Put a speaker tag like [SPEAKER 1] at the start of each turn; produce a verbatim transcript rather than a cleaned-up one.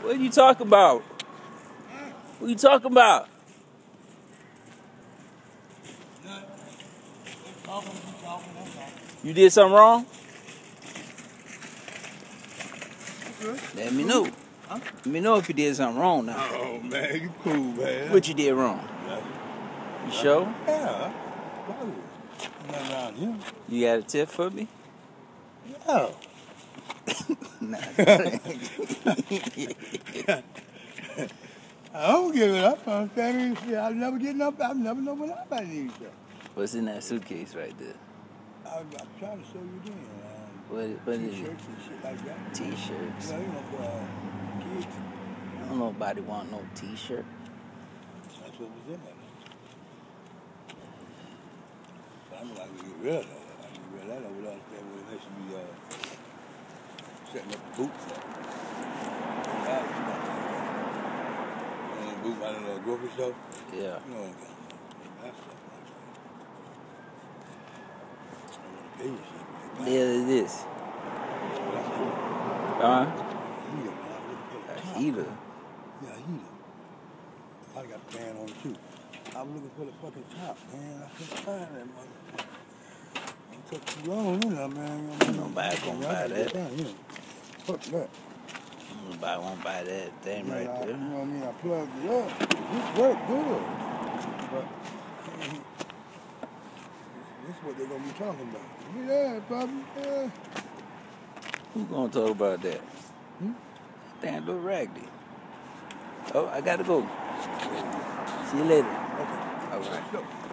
[SPEAKER 1] What are you talking about? What are you talking about? You did something wrong? Let me know.
[SPEAKER 2] Huh?
[SPEAKER 1] Let me know if you did something wrong now.
[SPEAKER 2] Oh, man, you cool, man.
[SPEAKER 1] What you did wrong?
[SPEAKER 2] Nothing.
[SPEAKER 1] You sure?
[SPEAKER 2] Yeah. Nothing around here.
[SPEAKER 1] You got a tip for me?
[SPEAKER 2] Yeah.
[SPEAKER 1] Nah.
[SPEAKER 2] I don't give it up. I'm saying shit. I'm never getting up. I'm never know when I'm at these stuff.
[SPEAKER 1] What's in that suitcase right there?
[SPEAKER 2] I, I'm trying to show you then. Um,
[SPEAKER 1] What, what is it?
[SPEAKER 2] T-shirts and shit like that.
[SPEAKER 1] T-shirts.
[SPEAKER 2] You know, you know, for uh, kids.
[SPEAKER 1] I don't nobody want no T-shirt.
[SPEAKER 2] That's what was in there. But I'm like, get rid of that. I get rid of that over there. Where they should be uh, setting up the boots up. That was not that. Boot out of the grocery store.
[SPEAKER 1] Yeah.
[SPEAKER 2] You know, that's stuff like that. I want to pay with shit.
[SPEAKER 1] The hell is this? Huh?
[SPEAKER 2] A
[SPEAKER 1] A heater.
[SPEAKER 2] Yeah, a heater. I got a fan on it too. I was looking for the fucking top, man. I couldn't find that motherfucker. It took too long, you know, man. I mean,
[SPEAKER 1] Nobody gonna buy that.
[SPEAKER 2] Down, you know. Fuck that.
[SPEAKER 1] Nobody won't buy that thing
[SPEAKER 2] Yeah,
[SPEAKER 1] right
[SPEAKER 2] I,
[SPEAKER 1] there.
[SPEAKER 2] you know what I mean? I plugged it up. It worked good. But this is what they're gonna be talking about. Yeah, probably. Yeah.
[SPEAKER 1] Who gonna talk about that?
[SPEAKER 2] Hmm?
[SPEAKER 1] Damn little raggedy. Oh, I gotta go. See you later.
[SPEAKER 2] Okay.
[SPEAKER 1] All right.
[SPEAKER 2] Let's go.